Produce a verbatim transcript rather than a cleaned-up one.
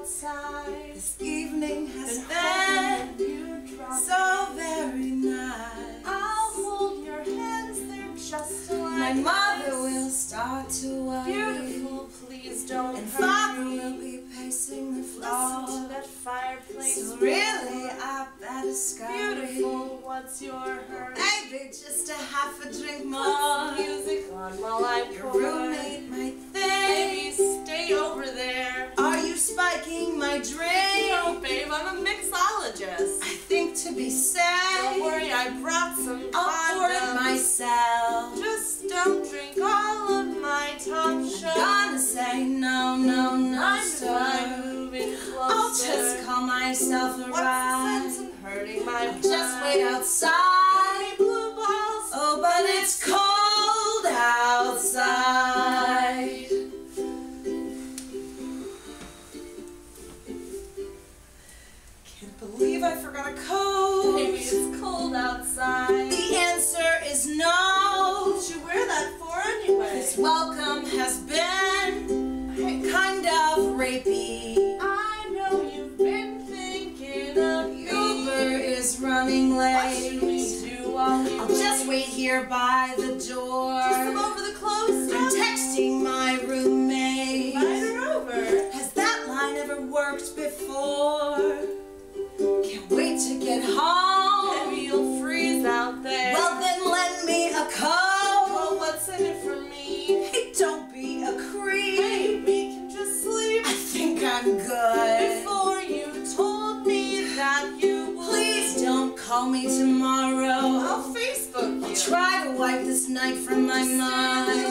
outside. This evening has And been then you drop so very nice. I'll hold your hands, they're just like My mother ice. will start to worry. Beautiful, please don't And hurry. father will be pacing the Listen to floor. that fireplace. So really, I better scurry. Beautiful, what's your hurry? Maybe just a half a drink Put more. some music on while I Your pour. roommate might Baby, think, stay over there. are you spiking my drink? No, babe, I'm a mixologist. I think to be safe, Don't worry, I brought some I'll pour it condoms. myself. Just don't drink all of my top shelf. Gonna say no, no, no, I'm sir. moving closer. I'll just call myself a What's the ride. sense in hurting my pride? Just wait outside. Blue balls. Oh, but it's cold outside. Can't believe I forgot a coat. Maybe it's cold outside. The answer is no. What'd you wear that for anyway? This welcome has been kind of rapey. I know you've been thinking of me. Uber is running What should we late. do while we I'll just wait here by the door. Just come over the clothes. I'm texting my roommate. Invite her over. Has that line ever worked before? Can't wait to get home. Maybe you'll freeze out there. Well, then lend me a Oh, coat. what's in it for me? Hey, don't be a creep. Hey, we can just sleep. I think I'm good. Before you told me that you would. Please don't call me tomorrow. I'll Facebook you. I'll try to wipe this night from my mind.